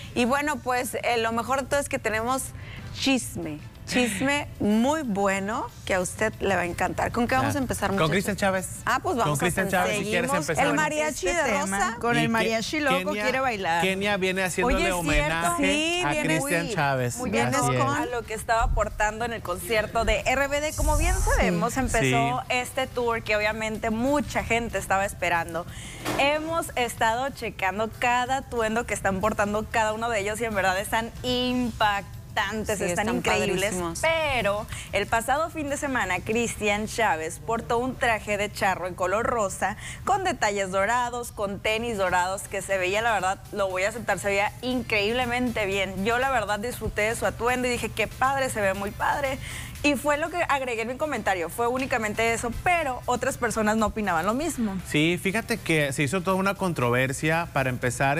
Y bueno, pues lo mejor de todo es que tenemos chisme muy bueno que a usted le va a encantar. ¿Con qué vamos a empezar, muchachos? Con Cristian Chávez. Ah, pues vamos con Cristian Chávez, si quieres empezar. El mariachi de Rosa. Con el mariachi loco quiere bailar. Kenia viene haciéndole homenaje a Cristian Chávez. Muy bien, a lo que estaba aportando en el concierto de RBD. Como bien sabemos, empezó este tour que obviamente mucha gente estaba esperando. Hemos estado checando cada atuendo que están portando cada uno de ellos y en verdad están impactantes. Están increíbles, pero el pasado fin de semana Cristian Chávez portó un traje de charro en color rosa con detalles dorados, con tenis dorados, que se veía, la verdad, lo voy a aceptar, se veía increíblemente bien. Yo la verdad disfruté de su atuendo y dije, qué padre, se ve muy padre. Y fue lo que agregué en mi comentario, fue únicamente eso, pero otras personas no opinaban lo mismo. Sí, fíjate que se hizo toda una controversia. Para empezar,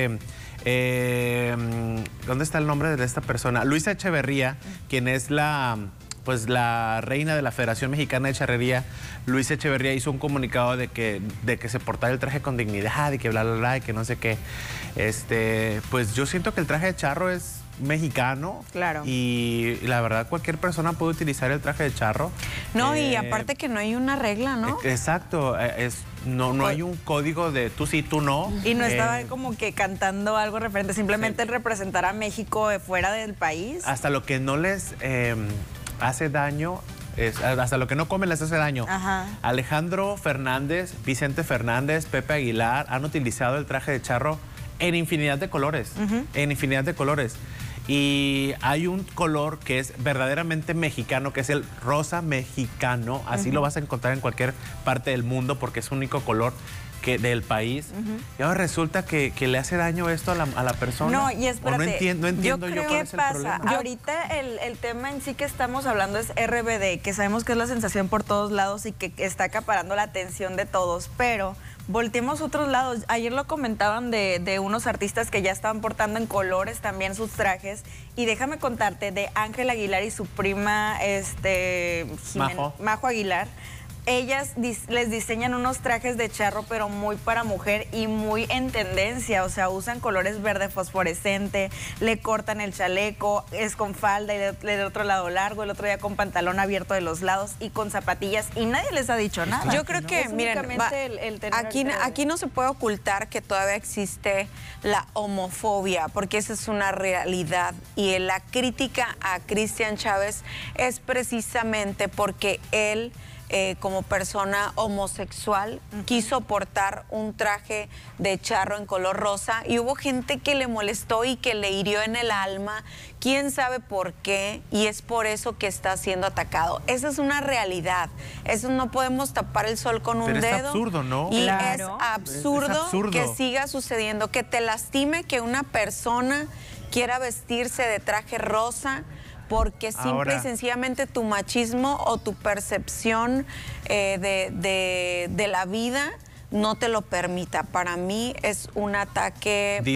¿dónde está el nombre de esta persona? Luisa Echeverría, quien es la reina de la Federación Mexicana de Charrería. Luisa Echeverría hizo un comunicado de que se portara el traje con dignidad y que bla, bla, bla, y que no sé qué. Pues yo siento que el traje de charro es mexicano. Claro. Y la verdad, cualquier persona puede utilizar el traje de charro. No, y aparte que no hay una regla, ¿no? Exacto. No hay un código de tú sí, tú no. Y no estaba como que cantando algo referente, simplemente el representar a México fuera del país. Hasta lo que no les hace daño, hasta lo que no comen les hace daño. Ajá. Alejandro Fernández, Vicente Fernández, Pepe Aguilar han utilizado el traje de charro en infinidad de colores. En infinidad de colores. Y hay un color que es verdaderamente mexicano, que es el rosa mexicano. Así lo vas a encontrar en cualquier parte del mundo porque es el único color del país. Y ahora resulta que le hace daño esto a la persona. No, y espérate. No entiendo yo cuál es el problema. Ahorita el tema en sí que estamos hablando es RBD, que sabemos que es la sensación por todos lados y que está acaparando la atención de todos, pero volteemos a otros lados. Ayer lo comentaban de unos artistas que ya estaban portando en colores también sus trajes. Y déjame contarte de Ángel Aguilar y su prima Majo Aguilar. Ellas les diseñan unos trajes de charro, pero muy para mujer y muy en tendencia. O sea, usan colores verde fosforescente, le cortan el chaleco, es con falda y del otro lado largo, el otro día con pantalón abierto de los lados y con zapatillas. Y nadie les ha dicho nada. Yo creo que, miren, aquí no se puede ocultar que todavía existe la homofobia, porque esa es una realidad. Y la crítica a Cristian Chávez es precisamente porque él, como persona homosexual, quiso portar un traje de charro en color rosa y hubo gente que le molestó y que le hirió en el alma, quién sabe por qué, y es por eso que está siendo atacado. Esa es una realidad, eso no podemos tapar el sol con un dedo. Es absurdo, ¿no? Y claro. es absurdo que siga sucediendo, que te lastime que una persona quiera vestirse de traje rosa porque simple y sencillamente tu machismo o tu percepción de la vida no te lo permita. Para mí es un ataque